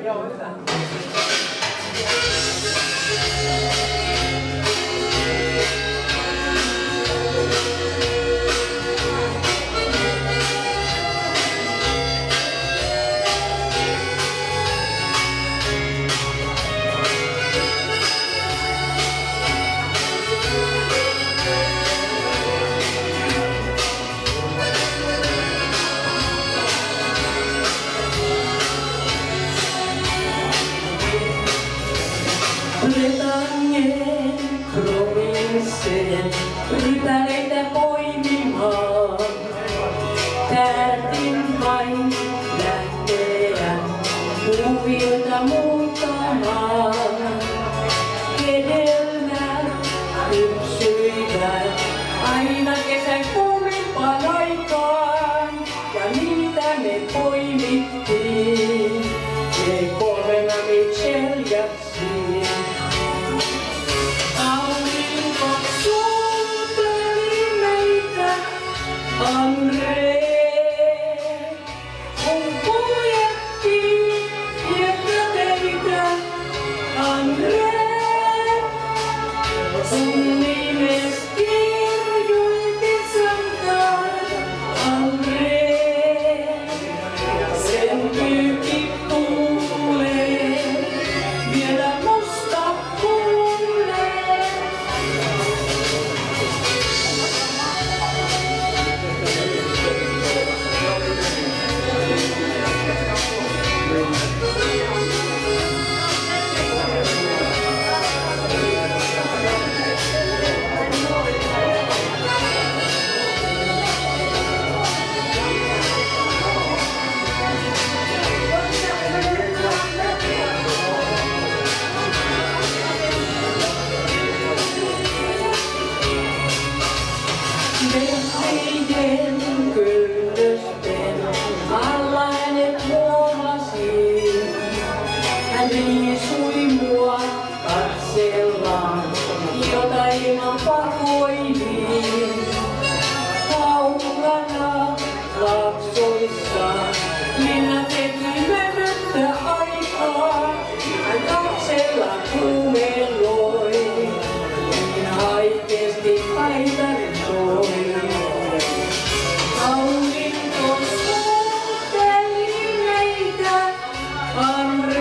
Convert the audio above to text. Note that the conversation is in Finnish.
Bretagnen provinssien rypäleitä poimimaan. Täältin vain lähteä kuvilta muuttamaan. Hedelmät kypsyivät aina kesän kuumimpaan aikaan. Ja niitä me poimittiin, me kolmena Micheljaksiin. Andre, kun kuljettiin hiekkateitä, Andre, sun nimes kirjoitin sankaan, Andre, sen pyykki tulee vielä musta kuulee. Meidän kynnösten alla hänet huomasin. Hän riisui mua katsellaan, jota ilman pakoilin. Kaukana laaksoissa linna teki mennyttä aikaa. Hän katsellaan kuumeloi, niin haikeasti päiväri soi. Aurinko suhteli meitä,